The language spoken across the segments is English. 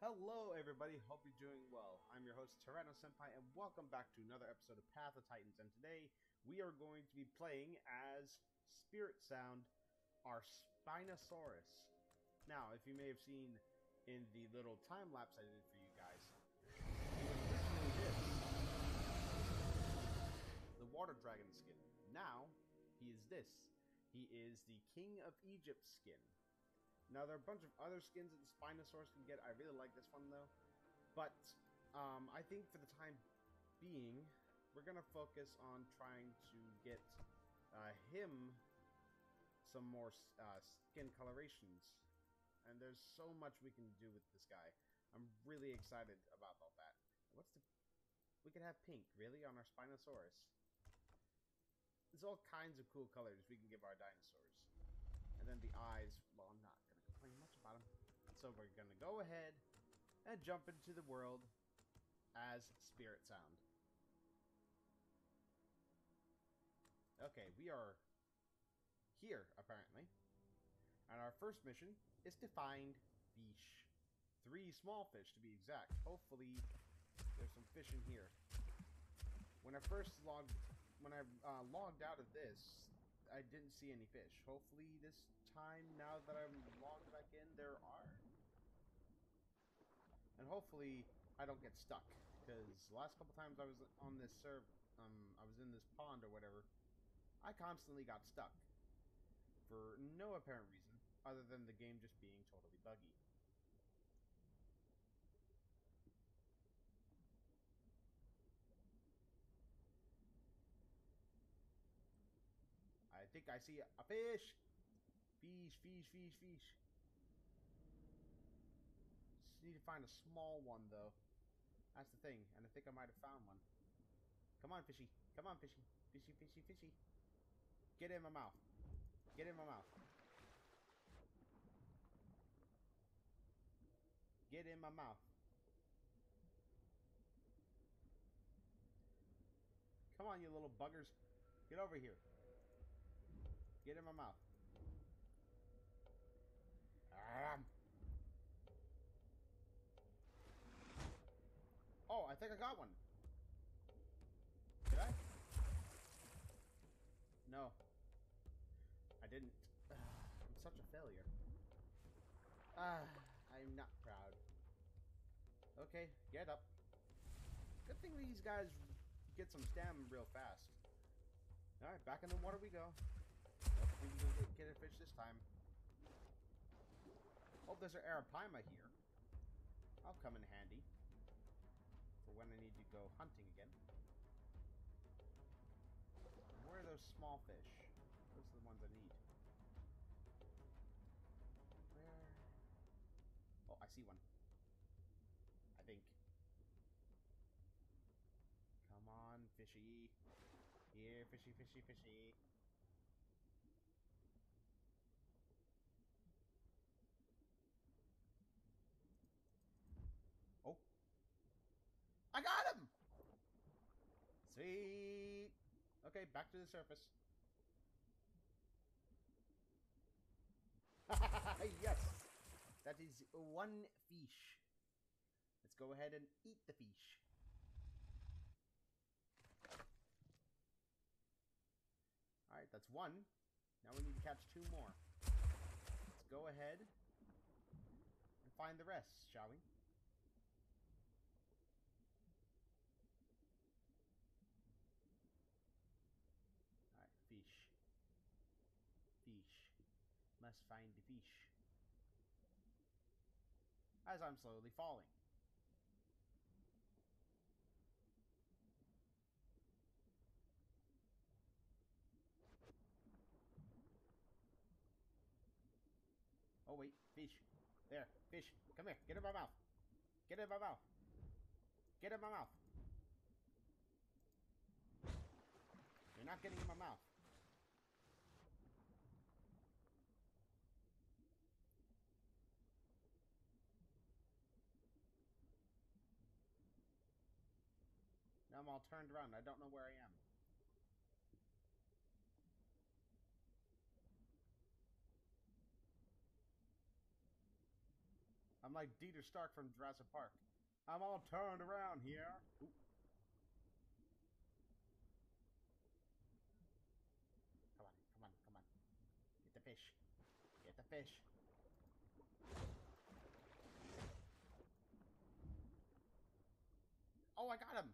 Hello everybody, hope you're doing well. I'm your host Tyranno Senpai and welcome back to another episode of Path of Titans, and today we are going to be playing as Spiritsound, our Spinosaurus. Now, if you may have seen in the little time lapse I did for you guys, he was originally this, the water dragon skin. Now, he is this. He is the King of Egypt skin. Now, there are a bunch of other skins that the Spinosaurus can get. I really like this one, though. But, I think for the time being, we're going to focus on trying to get him some more skin colorations. And there's so much we can do with this guy. I'm really excited about all that. We could have pink, really, on our Spinosaurus. There's all kinds of cool colors we can give our dinosaurs. And then the eyes, well, I'm not going to complain much about them. So we're going to go ahead and jump into the world as Spiritsound. Okay, we are here, apparently. And our first mission is to find fish. 3 small fish, to be exact. Hopefully, there's some fish in here. When I logged out of this, I didn't see any fish. Hopefully this time, now that I'm logged back in, there are. And hopefully I don't get stuck, because the last couple times I was on this I was in this pond or whatever, I constantly got stuck. For no apparent reason, other than the game just being totally buggy. I think I see a fish! Fish, fish, fish, fish. Just need to find a small one, though. That's the thing, and I think I might have found one. Come on, fishy. Come on, fishy. Fishy, fishy, fishy. Get in my mouth. Get in my mouth. Get in my mouth. Come on, you little buggers. Get over here. Get in my mouth. Oh, I think I got one. Did I? No. I didn't. I'm such a failure. I'm not proud. Okay, get up. Good thing these guys get some stamina real fast. Alright, back in the water we go. We can get a fish this time. Oh, there's an arapaima here. I'll come in handy for when I need to go hunting again. Where are those small fish? Those are the ones I need. Where? Oh, I see one. I think. Come on, fishy. Here, fishy, fishy, fishy. Oh. I got him! Sweet! Okay, back to the surface. Yes! That is one fish. Let's go ahead and eat the fish. Alright, that's one. Now we need to catch 2 more. Let's go ahead and find the rest, shall we? Alright, fish. Fish. Must find the fish. As I'm slowly falling. Oh wait, fish. There, fish. Come here, get in my mouth. Get in my mouth. Get in my mouth. You're not getting in my mouth. Now I'm all turned around. I don't know where I am. I'm like Dieter Stark from Jurassic Park. I'm all turned around here. Ooh. Come on, come on, come on. Get the fish. Get the fish. Oh, I got him!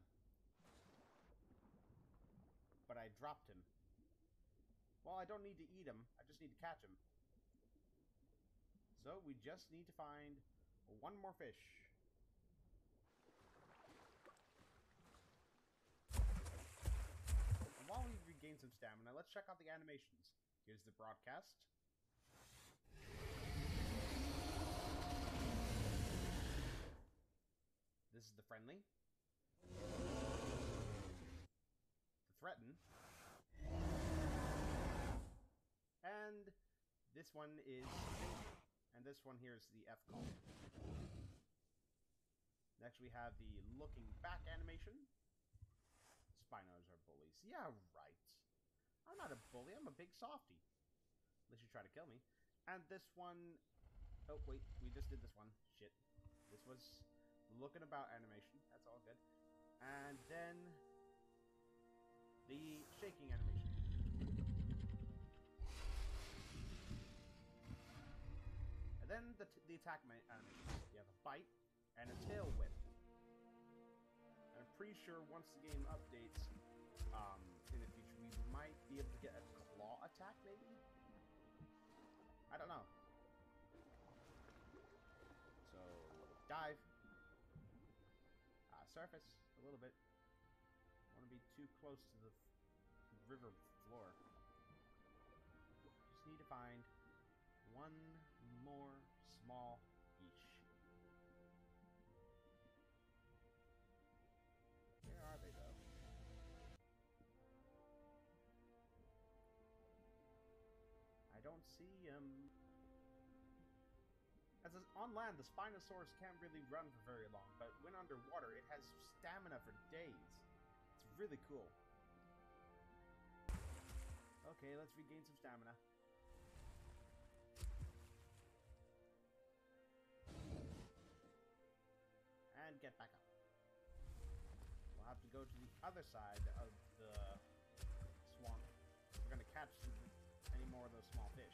But I dropped him. Well, I don't need to eat him. I just need to catch him. So, we just need to find one more fish. And while we regain some stamina, let's check out the animations. Here's the broadcast. This is the friendly. The threaten. And this one is danger. And this one here is the F call. Next we have the looking back animation. Spinos are bullies. Yeah, right. I'm not a bully, I'm a big softie. Unless you try to kill me. And this one... Oh, wait, we just did this one. Shit. This was the looking about animation. That's all good. And then... the shaking animation. And then the attack animation. You have a bite and a tail whip. And I'm pretty sure once the game updates, in the future, we might be able to get a claw attack, maybe? I don't know. So, dive. Surface, a little bit. Don't want to be too close to the river floor. Just need to find one more small fish. Where are they, though? I don't see them. On land, the Spinosaurus can't really run for very long, but when underwater, it has stamina for days. It's really cool. Okay, let's regain some stamina. And get back up. We'll have to go to the other side of the swamp. We're going to catch any more of those small fish.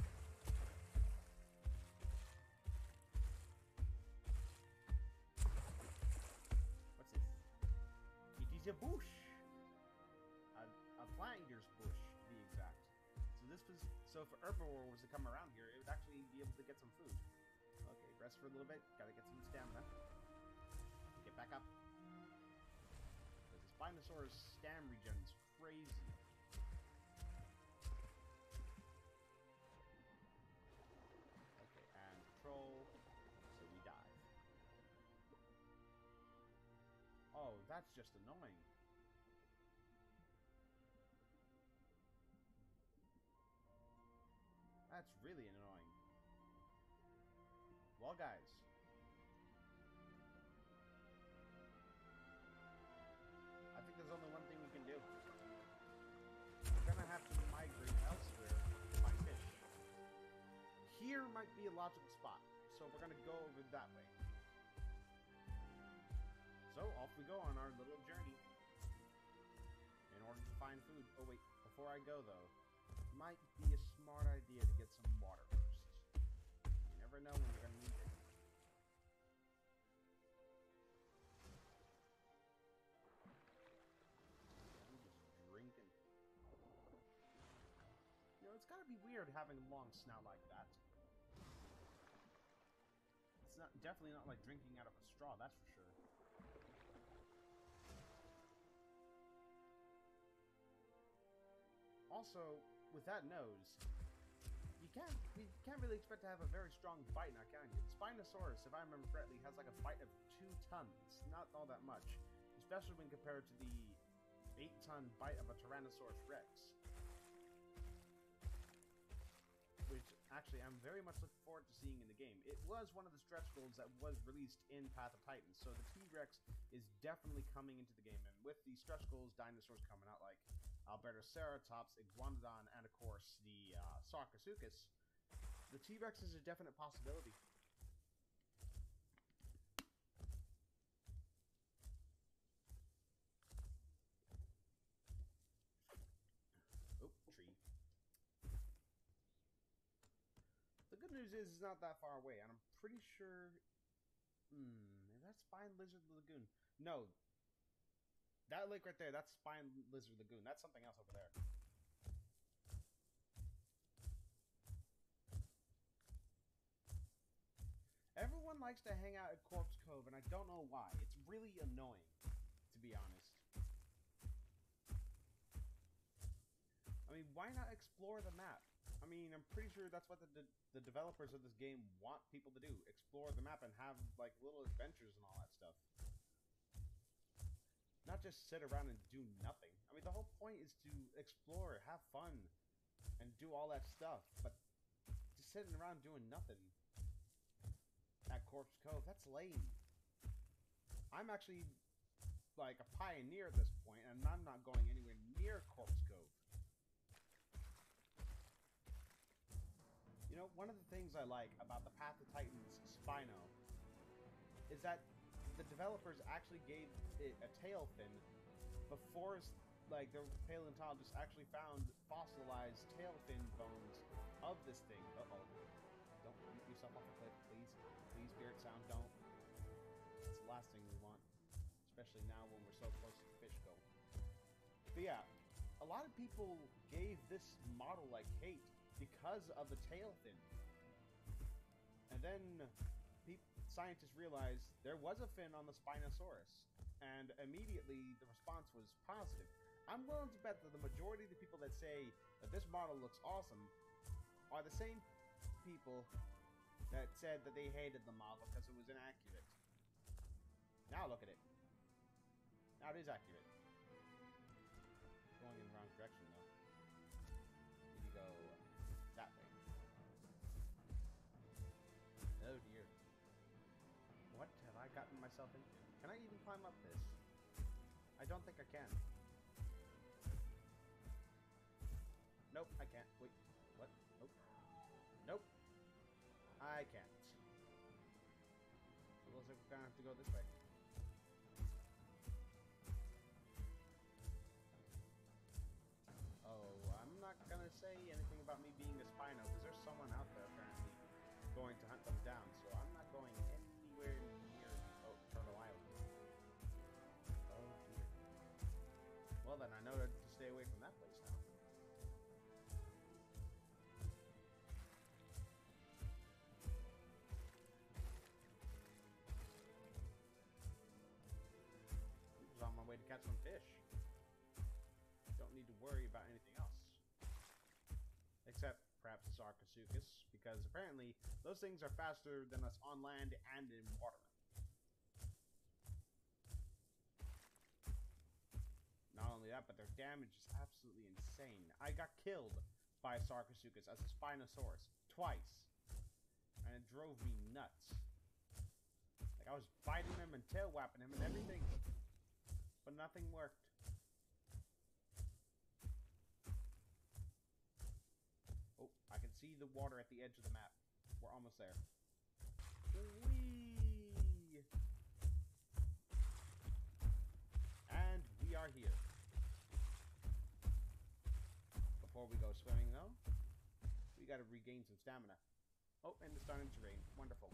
A bush, a plant eater's bush to be exact. So if herbivore was to come around here, it would actually be able to get some food. Okay, rest for a little bit. Gotta get some stamina. Get back up. Because the Spinosaurus stam regen is crazy. Okay, and control. So we dive. Oh, that's just annoying. That's really annoying. Well, guys. I think there's only one thing we can do. We're gonna have to migrate elsewhere to find fish. Here might be a logical spot, so we're gonna go over that way. So, off we go on our little journey in order to find food. Oh wait, before I go though, it might be a smart idea to get some water first. You never know when you're going to need it. I'm just drinking. You know, it's got to be weird having a long snout like that. It's definitely not like drinking out of a straw, that's for sure. Also, with that nose, you can't really expect to have a very strong bite now, can you? Spinosaurus, if I remember correctly, has like a bite of 2 tons. Not all that much. Especially when compared to the 8-ton bite of a Tyrannosaurus Rex. Which, actually, I'm very much looking forward to seeing in the game. It was one of the stretch goals that was released in Path of Titans, so the T-Rex is definitely coming into the game. And with the stretch goals, dinosaurs coming out like Albertoceratops, Iguanodon, and of course the Sarcosuchus, the T-Rex is a definite possibility. news is it's not that far away, and I'm pretty sure... is that Spine Lizard Lagoon? No. That lake right there, that's Spine Lizard Lagoon. That's something else over there. Everyone likes to hang out at Corpse Cove, and I don't know why. It's really annoying, to be honest. I mean, why not explore the map? I mean, I'm pretty sure that's what the developers of this game want people to do. Explore the map and have, like, little adventures and all that stuff. Not just sit around and do nothing. I mean, the whole point is to explore, have fun, and do all that stuff. But just sitting around doing nothing at Corpse Cove, that's lame. I'm actually, like, a pioneer at this point, and I'm not going anywhere near Corpse Cove. You know, one of the things I like about the Path of Titans Spino is that the developers actually gave it a tail fin before, like, their paleontologists actually found fossilized tail fin bones of this thing. Uh-oh. Don't beat yourself off a cliff, please. Please, Spiritsound, don't. It's the last thing we want. Especially now when we're so close to the fish goal. But yeah, a lot of people gave this model, like, hate because of the tail fin. And then scientists realized there was a fin on the Spinosaurus, and immediately the response was positive. I'm willing to bet that the majority of the people that say that this model looks awesome are the same people that said that they hated the model because it was inaccurate. Now look at it. Now it is accurate. Going in the wrong direction though. Need to go that way. Oh dear. What have I gotten myself into? Can I even climb up this? I don't think I can. Nope, I can't. Wait, what? Nope. Nope. I can't. It looks like we're gonna have to go this way. Oh, I'm not gonna say anything about me being a Spino, because there's someone out there apparently going to hunt them down, so I'm not going anywhere near Turtle Island. Oh dear. Well then, I know to stay away from that place now. I was on my way to catch some fish. Don't need to worry about anything else. Except perhaps Sarcosuchus, because apparently those things are faster than us on land and in water. Not only that, but their damage is absolutely insane. I got killed by a Sarcosuchus as a Spinosaurus twice, and it drove me nuts. Like, I was biting him and tail whapping him and everything, but nothing worked. Oh, I can see the water at the edge of the map. We're almost there. Whee! And we are here. Before we go swimming, though, we gotta regain some stamina. Oh, and it's starting to rain. Wonderful.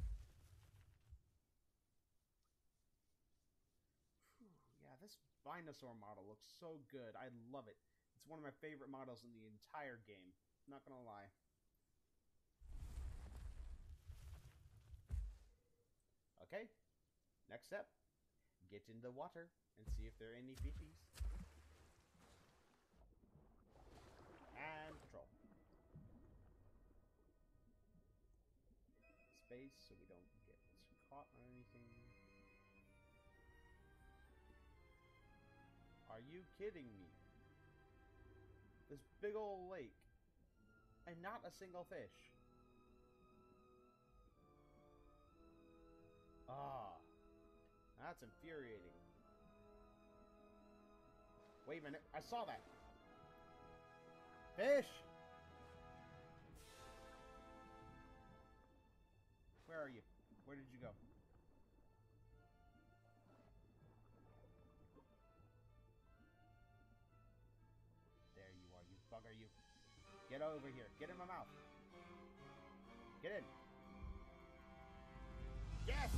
Whew, yeah, this Spinosaur model looks so good. I love it. It's one of my favorite models in the entire game. Not gonna lie. Okay, next step. Get in the water and see if there are any fishies. And patrol. Space so we don't get caught on anything. Are you kidding me? This big old lake. And not a single fish. Ah, that's infuriating. Wait a minute, I saw that. Fish! Where are you? Where did you go? There you are, you bugger, you. Get over here. Get in my mouth. Get in. Yes!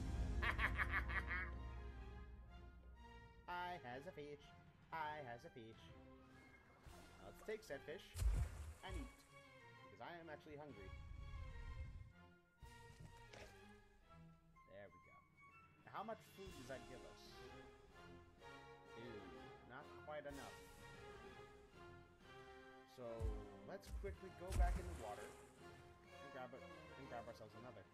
I has a fish. I has a fish. Let's take said fish and eat, because I am actually hungry. There we go. Now, how much food does that give us? Ew, not quite enough. So let's quickly go back in the water and grab ourselves another.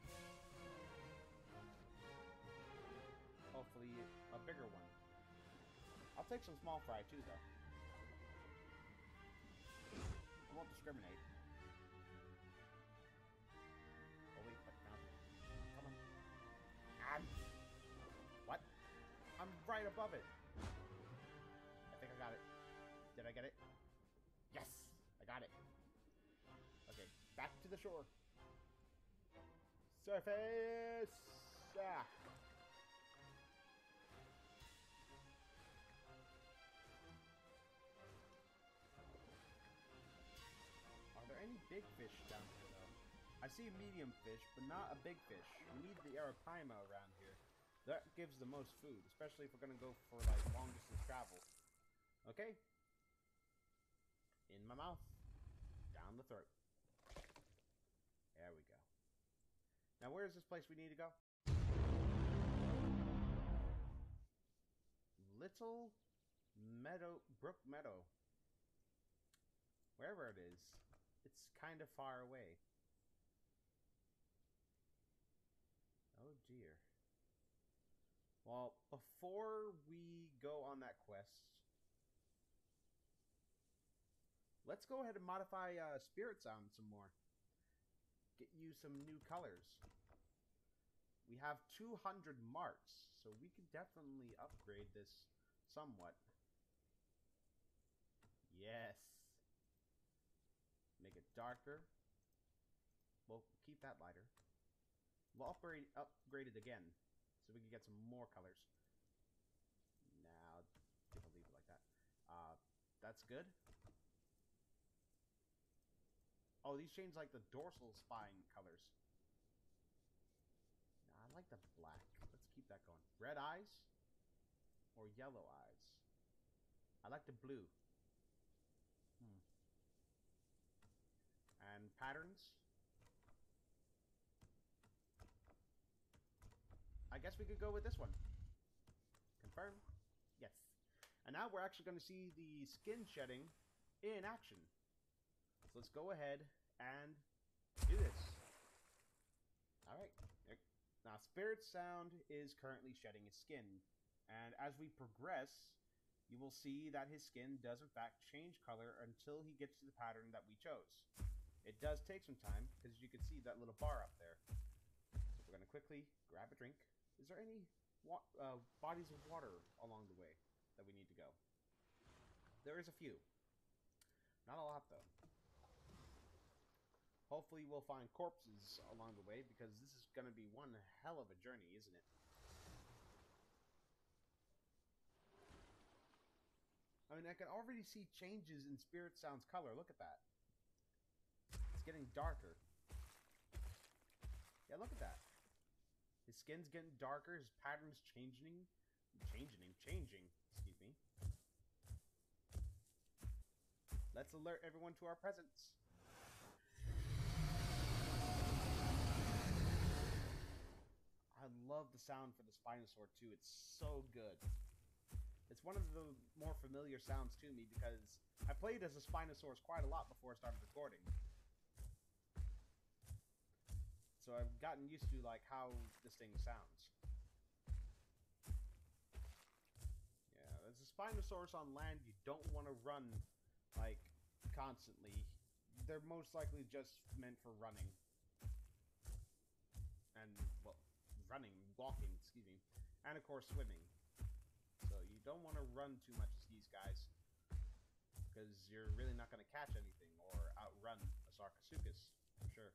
Hopefully a bigger one. I'll take some small fry too, though. I won't discriminate. Oh wait, but now, come on. What? I'm right above it. I think I got it. Did I get it? Yes, I got it. Okay, back to the shore. Surface. Ah. Are there any big fish down here, though? I see medium fish, but not a big fish. We need the arapaima around here. That gives the most food, especially if we're gonna go for like long distance travel. Okay. In my mouth. Down the throat. There we go. Now where is this place we need to go? Little Meadow, Brook Meadow. Wherever it is, it's kind of far away. Oh dear. Well, before we go on that quest, let's go ahead and modify Spiritsound some more. Get you some new colors. We have 200 marks, so we can definitely upgrade this somewhat. Yes. Make it darker. We'll keep that lighter. We'll upgrade it again, so we can get some more colors. Now, if I leave it like that. That's good. Oh, these change like the dorsal spine colors. Nah, I like the black. Let's keep that going. Red eyes or yellow eyes? I like the blue. And patterns. I guess we could go with this one. Confirm? Yes. And now we're actually going to see the skin shedding in action. So let's go ahead and do this. Alright. Now, Spiritsound is currently shedding his skin. And as we progress, you will see that his skin does in fact change color until he gets to the pattern that we chose. It does take some time, because you can see that little bar up there. So we're going to quickly grab a drink. Is there any bodies of water along the way that we need to go? There is a few. Not a lot, though. Hopefully we'll find corpses along the way, because this is going to be one hell of a journey, isn't it? I mean, I can already see changes in Spiritsound's color. Look at that. It's getting darker. Yeah, look at that. His skin's getting darker. His pattern's changing. Excuse me. Let's alert everyone to our presence. I love the sound for the Spinosaurus too. It's so good. It's one of the more familiar sounds to me because I played as a Spinosaurus quite a lot before I started recording. So I've gotten used to like how this thing sounds. Yeah, as a Spinosaurus on land, you don't want to run like constantly. They're most likely just meant for running. And, well, walking, excuse me. And of course swimming. So you don't want to run too much as these guys, because you're really not going to catch anything or outrun a Sarcosuchus, for sure.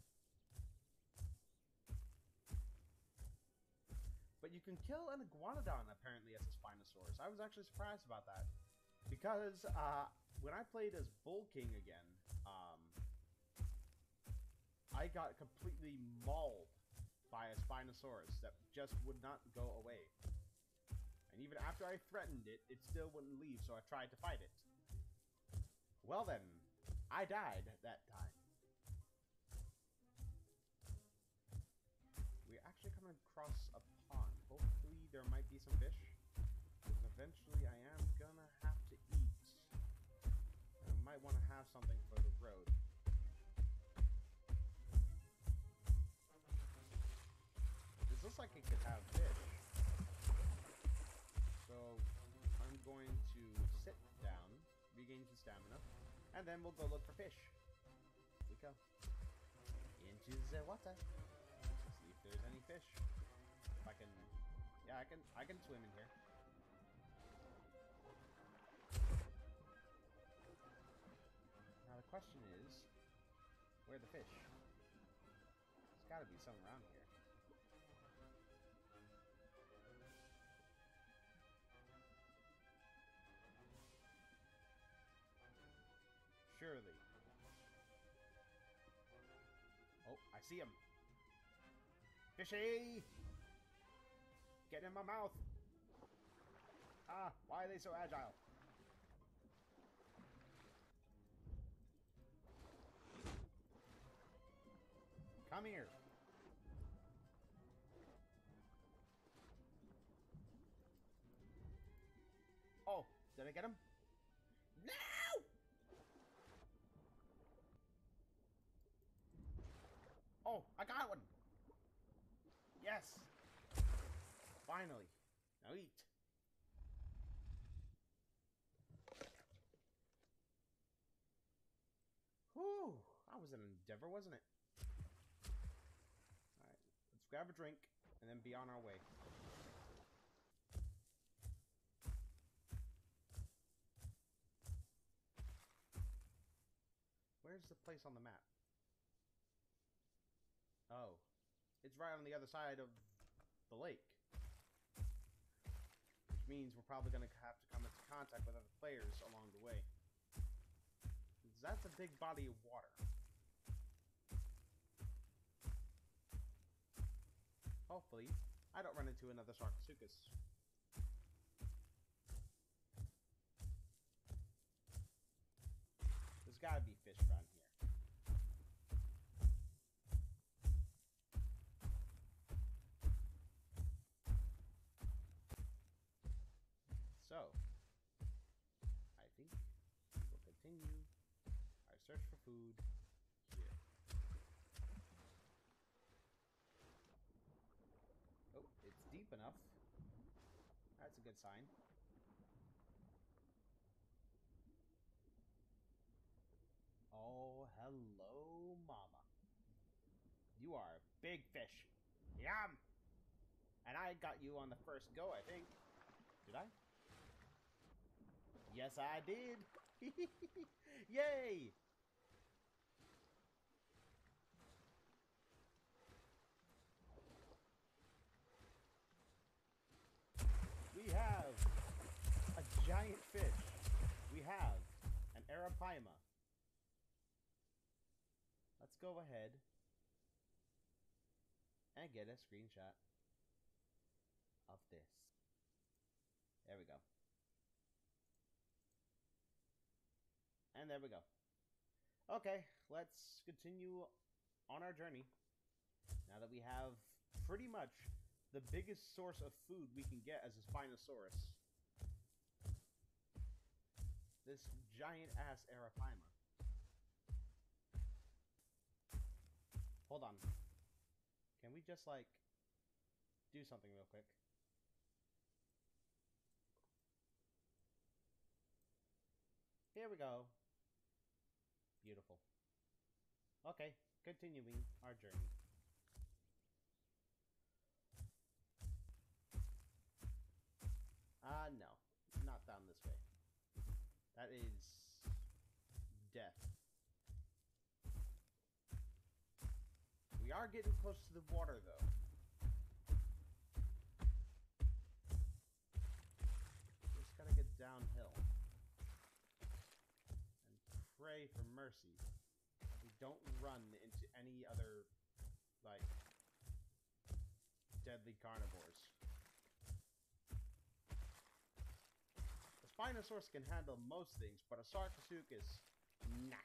But you can kill an iguanodon, apparently, as a Spinosaurus. I was actually surprised about that. Because, when I played as Bull King again, I got completely mauled by a Spinosaurus that just would not go away. And even after I threatened it, it still wouldn't leave, so I tried to fight it. Well then, I died that time. We're actually coming across a pond. Hopefully there might be some fish, because eventually I am gonna have to eat. And I might want to have something for the road. This looks like it could have fish. So I'm going to sit down, regain some stamina, and then we'll go look for fish. Here we go. Into the water. Let's see if there's any fish. If I can... Yeah, I can swim in here. Now the question is, where are the fish? There's gotta be some around here. Surely. Oh, I see him. Fishy! Get in my mouth! Ah, why are they so agile? Come here. Oh, did I get him? No! Oh, I got one! Yes! Finally. Now eat. Whew! That was an endeavor, wasn't it? Alright, let's grab a drink and then be on our way. Where's the place on the map? Oh, it's right on the other side of the lake. Which means we're probably going to have to come into contact with other players along the way. That's a big body of water. Hopefully, I don't run into another Sarcosuchus. There's gotta be fish around here. So, I think we'll continue our search for food here. Oh, it's deep enough. That's a good sign. Oh, hello, mama. You are a big fish. Yum! And I got you on the first go, I think. Did I? Yes, I did. Yay! We have a giant fish. We have an arapaima. Let's go ahead and get a screenshot of this. There we go. And there we go. Okay, let's continue on our journey. Now that we have pretty much the biggest source of food we can get as a Spinosaurus. This giant-ass arapaima. Hold on. Can we just, like, do something real quick? Here we go. Beautiful. Okay, continuing our journey. No. Not down this way. That is death. We are getting close to the water, though. Just gotta get downhill. And pray for mercy. We don't run into any other, like, deadly carnivores. A Spinosaurus can handle most things, but a Sarcosuchus, nah.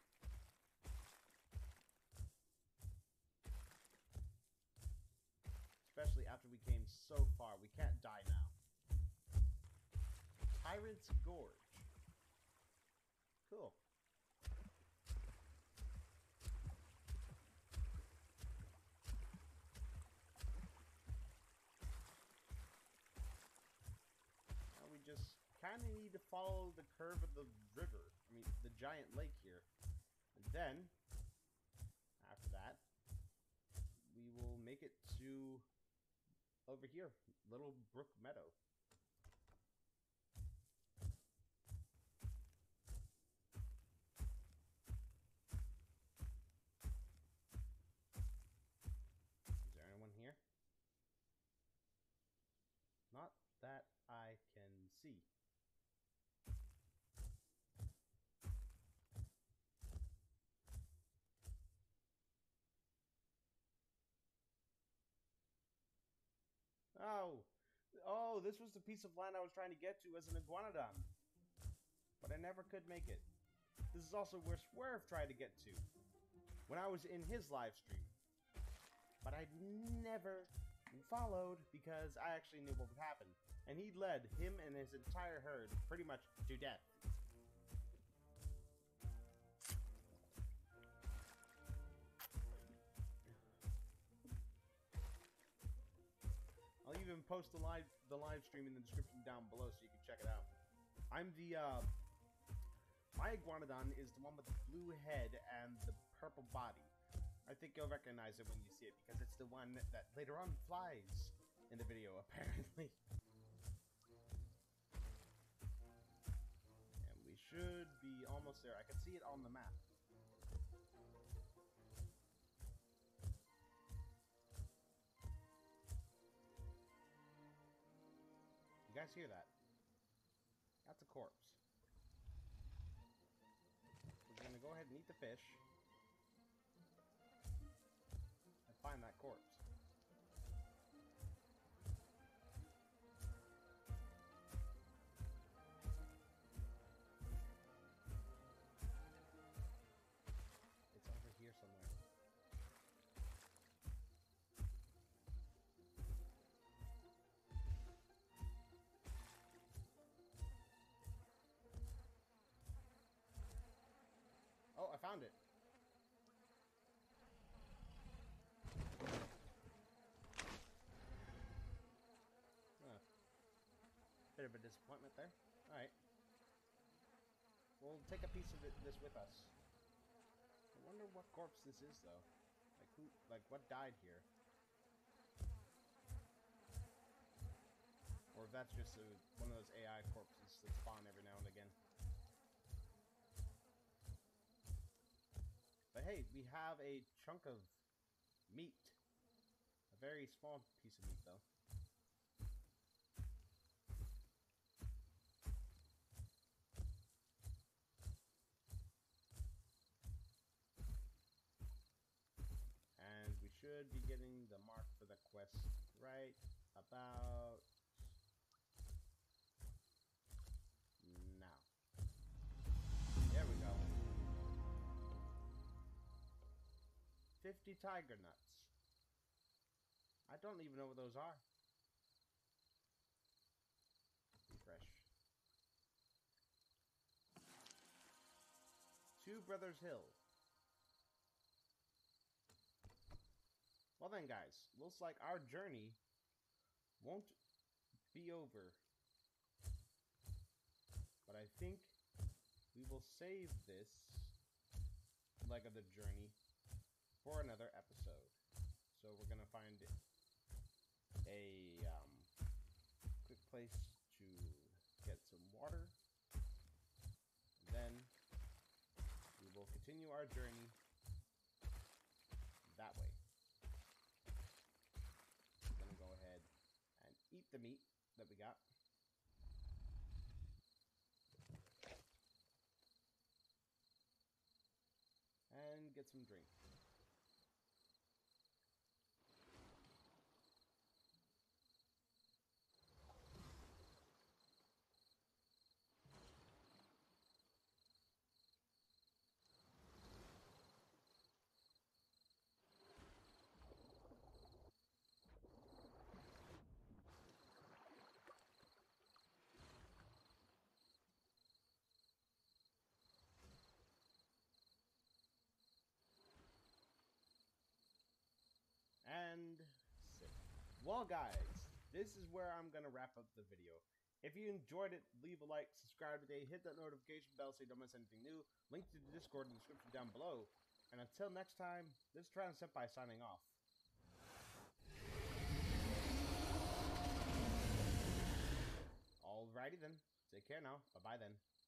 Especially after we came so far. We can't die now. Tyrant's Gorge. Cool. Now we just kind of need to follow the curve of the river. I mean, the giant lake here. And then, after that, we will make it to over here, Little Brook Meadow. Is there anyone here? Not that I can see. Oh, this was the piece of land I was trying to get to as an iguanodon. But I never could make it. This is also where Swerve tried to get to when I was in his live stream. But I never followed because I actually knew what would happen. And he led him and his entire herd pretty much to death. I'll even post the live stream in the description down below so you can check it out. I'm the my iguanodon is the one with the blue head and the purple body. I think you'll recognize it when you see it because it's the one that later on flies in the video, apparently. And we should be almost there. I can see it on the map. You guys hear that? That's a corpse. We're gonna go ahead and eat the fish. And find that corpse. It's over here somewhere. Oh, I found it. Bit of a disappointment there. Alright. We'll take a piece of this with us. I wonder what corpse this is, though. Like, who, like, what died here? Or if that's just one of those AI corpses that spawn every now and again. But hey, we have a chunk of meat. A very small piece of meat, though. And we should be getting the mark for the quest right about now. There we go. 50 tiger nuts. I don't even know what those are. Refresh. Two Brothers Hill. Well then, guys, looks like our journey won't be over. But I think we will save this leg of the journey for another episode. So we're gonna find a quick place to get some water. Then we will continue our journey that way. I'm gonna go ahead and eat the meat that we got. And get some drink. Well, guys, this is where I'm going to wrap up the video. If you enjoyed it, leave a like, subscribe today, hit that notification bell so you don't miss anything new. Link to the Discord in the description down below. And until next time, this is Senpai signing off. Alrighty then. Take care now. Bye-bye then.